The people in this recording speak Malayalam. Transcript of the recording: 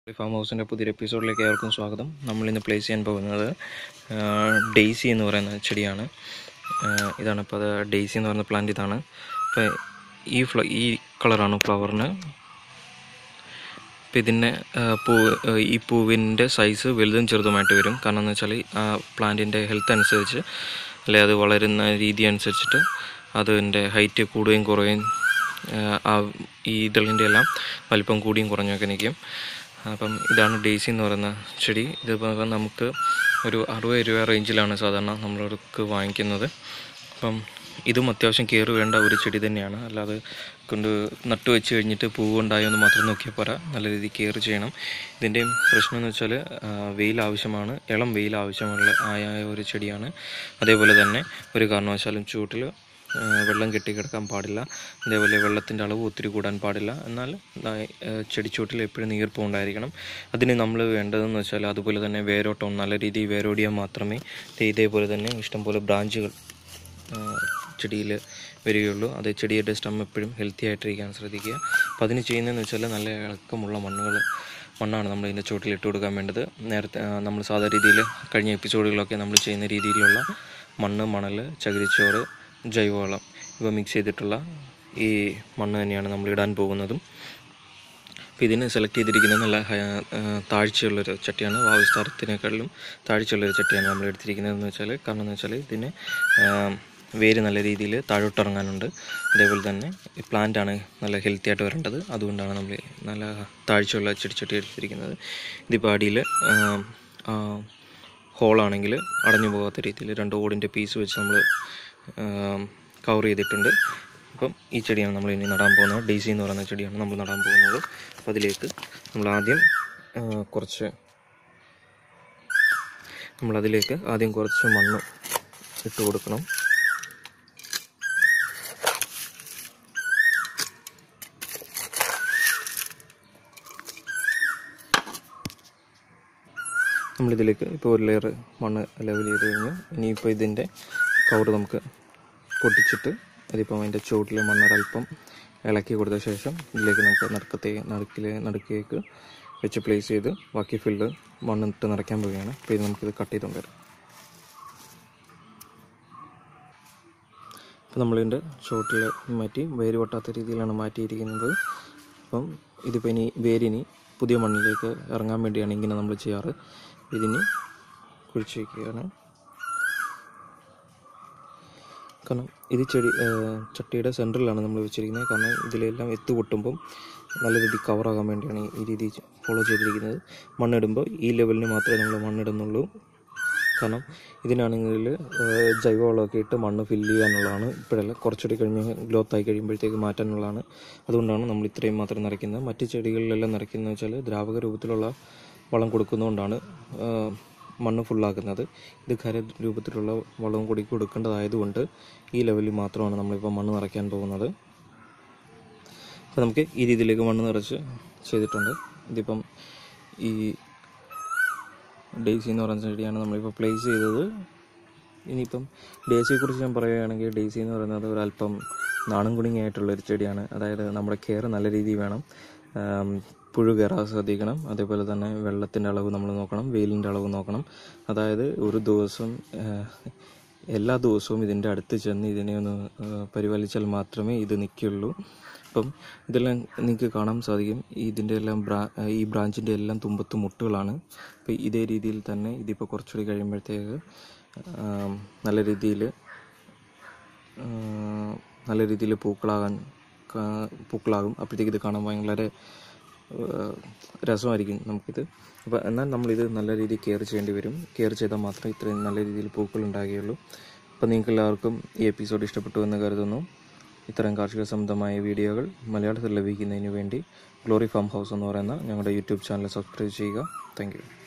ഫാം ഹൗസിൻ്റെ പുതിയൊരു എപ്പിസോഡിലേക്ക് ഏവർക്കും സ്വാഗതം. നമ്മളിന്ന് പ്ലേസ് ചെയ്യാൻ പോകുന്നത് ഡെയ്സി എന്ന് പറയുന്ന ചെടിയാണ്. ഇതാണ് ഇപ്പോൾ അത് ഡെയ്സി എന്ന് പറയുന്ന പ്ലാന്റ് ഇതാണ്. അപ്പോൾ ഈ കളറാണ് ഫ്ലവറിന്. അപ്പോൾ ഇതിൻ്റെ ഈ പൂവിൻ്റെ സൈസ് വലുതും ചെറുതുമായിട്ട് വരും. കാരണം എന്ന് വെച്ചാൽ ആ പ്ലാന്റിൻ്റെ ഹെൽത്ത് അനുസരിച്ച് അല്ലെ അത് വളരുന്ന രീതി അനുസരിച്ചിട്ട് അതിൻ്റെ ഹൈറ്റ് കൂടുകയും കുറയുകയും ഈ ഇതളിൻ്റെ എല്ലാം വലിപ്പം കൂടിയും കുറഞ്ഞൊക്കെ നിൽക്കും. അപ്പം ഇതാണ് ഡെയ്സി എന്ന് പറയുന്ന ചെടി. ഇതിപ്പോൾ നമുക്ക് ഒരു 60 രൂപ റേഞ്ചിലാണ് സാധാരണ നമ്മളവർക്ക് വാങ്ങിക്കുന്നത്. അപ്പം ഇതും അത്യാവശ്യം കെയർ വേണ്ട ഒരു ചെടി തന്നെയാണ്. അല്ലാതെ കൊണ്ട് നട്ടു വെച്ച് കഴിഞ്ഞിട്ട് പൂവ് ഉണ്ടായോ എന്ന് മാത്രം നോക്കിയാൽ പോരാ, നല്ല രീതിയിൽ കെയർ ചെയ്യണം. ഇതിൻ്റെയും പ്രശ്നം എന്ന് വെച്ചാൽ വെയിൽ ആവശ്യമാണ്, ഇളം വെയിൽ ആയ ഒരു ചെടിയാണ്. അതേപോലെ തന്നെ ഒരു കാരണവശാലും ചൂട്ടിൽ വെള്ളം കെട്ടിക്കിടക്കാൻ പാടില്ല. അതേപോലെ വെള്ളത്തിൻ്റെ അളവ് ഒത്തിരി കൂടാൻ പാടില്ല. എന്നാൽ ചെടിച്ചൂട്ടിൽ എപ്പോഴും നീർപ്പം ഉണ്ടായിരിക്കണം. അതിന് നമ്മൾ വേണ്ടതെന്ന് വെച്ചാൽ അതുപോലെ തന്നെ വേരോട്ടം നല്ല രീതിയിൽ വേരോടിയാൽ മാത്രമേ ഇതേപോലെ തന്നെ ഇഷ്ടംപോലെ ബ്രാഞ്ചുകൾ ചെടിയിൽ വരികയുള്ളൂ. അത് ചെടിയുടെ സ്റ്റം എപ്പോഴും ഹെൽത്തി ആയിട്ടിരിക്കാൻ ശ്രദ്ധിക്കുക. അപ്പോൾ അതിന് ചെയ്യുന്നതെന്ന് വെച്ചാൽ നല്ല ഇളക്കമുള്ള മണ്ണാണ് നമ്മൾ ഇതിൻ്റെ ചുവട്ടിൽ ഇട്ട് കൊടുക്കാൻ വേണ്ടത്. നേരത്തെ നമ്മൾ സാധാരണ രീതിയിൽ കഴിഞ്ഞ എപ്പിസോഡുകളൊക്കെ നമ്മൾ ചെയ്യുന്ന രീതിയിലുള്ള മണ്ണ്, മണൽ, ചകിരിച്ചോറ്, ജൈവവളം ഇവ മിക്സ് ചെയ്തിട്ടുള്ള ഈ മണ്ണ് തന്നെയാണ് നമ്മൾ ഇടാൻ പോകുന്നതും. അപ്പോൾ ഇതിന് സെലക്ട് ചെയ്തിരിക്കുന്നത് നല്ല താഴ്ചയുള്ളൊരു ചട്ടിയാണ്. വായുസ്ഥാനത്തിനേക്കാളും താഴ്ചയുള്ളൊരു ചട്ടിയാണ് നമ്മൾ എടുത്തിരിക്കുന്നതെന്ന് വെച്ചാൽ, കാരണം എന്ന് വെച്ചാൽ ഇതിന് വേര് നല്ല രീതിയിൽ താഴോട്ടിറങ്ങാനുണ്ട്. അതേപോലെ തന്നെ ഈ പ്ലാന്റാണ് നല്ല ഹെൽത്തി ആയിട്ട് വരേണ്ടത്. അതുകൊണ്ടാണ് നമ്മൾ നല്ല താഴ്ചയുള്ള ചെടിച്ചട്ടി എടുത്തിരിക്കുന്നത്. ഇതിപ്പോൾ അടിയിൽ ഹോളാണെങ്കിൽ അടഞ്ഞു പോകാത്ത രീതിയിൽ 2 ഓടിൻ്റെ പീസ് വെച്ച് നമ്മൾ കവർ ചെയ്തിട്ടുണ്ട്. അപ്പം ഈ ചെടിയാണ് നമ്മൾ ഇനി നടാൻ പോകുന്നത്. ഡെയ്സി എന്ന് പറയുന്ന ചെടിയാണ് നമ്മൾ നടാൻ പോകുന്നത്. അപ്പോൾ അതിലേക്ക് നമ്മളതിലേക്ക് കുറച്ച് മണ്ണ് ഇട്ട് കൊടുക്കണം. നമ്മളിതിലേക്ക് ഇപ്പോൾ ഒരു ലെയർ മണ്ണ് ലെവൽ ചെയ്ത് കഴിഞ്ഞു. ഇനിയിപ്പോൾ ഇതിൻ്റെ കവർ നമുക്ക് പൊട്ടിച്ചിട്ട് അതിപ്പം അതിൻ്റെ ചുവട്ടിൽ മണ്ണൊരൽപ്പം ഇളക്കി കൊടുത്ത ശേഷം ഇതിലേക്ക് നമുക്ക് നടുക്കേക്ക് വെച്ച് പ്ലേസ് ചെയ്ത് ബാക്കി ഫില്ല് മണ്ണിട്ട് നിറയ്ക്കാൻ പോവുകയാണ്. അപ്പോൾ ഇത് നമുക്കിത് കട്ട് ചെയ്തുകൊണ്ട് വരാം. അപ്പോൾ നമ്മളിതിൻ്റെ ചുവട്ടിൽ മാറ്റി വേര് പൊട്ടാത്ത രീതിയിലാണ് മാറ്റിയിരിക്കുന്നത്. അപ്പം ഇതിപ്പോൾ വേരിനി പുതിയ മണ്ണിലേക്ക് ഇറങ്ങാൻ വേണ്ടിയാണ് ഇങ്ങനെ നമ്മൾ ചെയ്യാറ്. ഇതിന് കുഴിച്ച് വയ്ക്കുകയാണ്. കാരണം ഇത് ചട്ടിയുടെ സെൻറ്ററിലാണ് നമ്മൾ വെച്ചിരിക്കുന്നത്. കാരണം ഇതിലെല്ലാം എത്ത് പൊട്ടുമ്പം നല്ല രീതിയിൽ കവറാകാൻ വേണ്ടിയാണ് ഈ രീതി ഫോളോ ചെയ്തിരിക്കുന്നത്. മണ്ണിടുമ്പോൾ ഈ ലെവലിന് മാത്രമേ നമ്മൾ മണ്ണിടുന്നുള്ളൂ. കാരണം ഇതിനാണെങ്കിൽ ജൈവവളമൊക്കെ ഇട്ട് മണ്ണ് ഫില്ല് ചെയ്യാനുള്ളതാണ്. ഇപ്പോഴല്ല, കുറച്ചുകൂടി കഴിഞ്ഞ് ഗ്രോത്തായി കഴിയുമ്പോഴത്തേക്ക് മാറ്റാനുള്ളതാണ്. അതുകൊണ്ടാണ് നമ്മൾ ഇത്രയും മാത്രം നിറയ്ക്കുന്നത്. മറ്റ് ചെടികളിലെല്ലാം നിറയ്ക്കുന്നത് വെച്ചാൽ ദ്രാവക രൂപത്തിലുള്ള വളം കൊടുക്കുന്നതുകൊണ്ടാണ് മണ്ണ് ഫുള്ളാക്കുന്നത്. ഇത് ഖര രൂപത്തിലുള്ള വളവും കൂടി കൊടുക്കേണ്ടതായതുകൊണ്ട് ഈ ലെവലിൽ മാത്രമാണ് നമ്മളിപ്പോൾ മണ്ണ് നിറയ്ക്കാൻ പോകുന്നത്. അപ്പോൾ നമുക്ക് ഈ രീതിയിലേക്ക് മണ്ണ് നിറച്ച് ചെയ്തിട്ടുണ്ട്. ഇതിപ്പം ഈ ഡെയ്സി എന്ന് പറയുന്ന ചെടിയാണ് നമ്മളിപ്പോൾ പ്ലേസ് ചെയ്തത്. ഇനിയിപ്പം ഡെയ്സിയെക്കുറിച്ച് ഞാൻ പറയുകയാണെങ്കിൽ, ഡെയ്സി എന്ന് പറയുന്നത് ഒരല്പം നാണം കുടുങ്ങിയായിട്ടുള്ളൊരു ചെടിയാണ്. അതായത് നമ്മുടെ കെയർ നല്ല രീതിയിൽ വേണം. പുഴു കയറാൻ ശ്രദ്ധിക്കണം. അതേപോലെ തന്നെ വെള്ളത്തിൻ്റെ അളവ് നമ്മൾ നോക്കണം, വെയിലിൻ്റെ അളവ് നോക്കണം. അതായത് എല്ലാ ദിവസവും ഇതിൻ്റെ അടുത്ത് ചെന്ന് ഇതിനെ ഒന്ന് പരിപാലിച്ചാൽ മാത്രമേ ഇത് നിൽക്കുകയുള്ളൂ. അപ്പം ഇതെല്ലാം നിങ്ങൾക്ക് കാണാൻ സാധിക്കും. ഇതിൻ്റെ എല്ലാം ഈ ബ്രാഞ്ചിൻ്റെ എല്ലാം തുമ്പത്ത് മുട്ടുകളാണ്. അപ്പോൾ ഇതേ രീതിയിൽ തന്നെ ഇതിപ്പോൾ കുറച്ചുകൂടി കഴിയുമ്പോഴത്തേക്ക് നല്ല രീതിയിൽ പൂക്കളാകും. അപ്പോഴത്തേക്ക് ഇത് കാണാൻ വളരെ രസമായിരിക്കും നമുക്കിത്. അപ്പോൾ എന്നാൽ നമ്മളിത് നല്ല രീതിയിൽ കെയർ ചെയ്യേണ്ടി വരും. കെയർ ചെയ്താൽ മാത്രമേ ഇത്രയും നല്ല രീതിയിൽ പൂക്കൾ ഉണ്ടാകുകയുള്ളൂ. അപ്പോൾ നിങ്ങൾക്ക് എല്ലാവർക്കും ഈ എപ്പിസോഡ് ഇഷ്ടപ്പെട്ടു എന്ന് കരുതുന്നു. ഇത്തരം കാർഷിക സംബന്ധമായ വീഡിയോകൾ മലയാളത്തിൽ ലഭിക്കുന്നതിന് വേണ്ടി ഗ്ലോറി ഫാം ഹൗസ് എന്ന് പറയുന്ന ഞങ്ങളുടെ യൂട്യൂബ് ചാനൽ സബ്സ്ക്രൈബ് ചെയ്യുക. Thank U.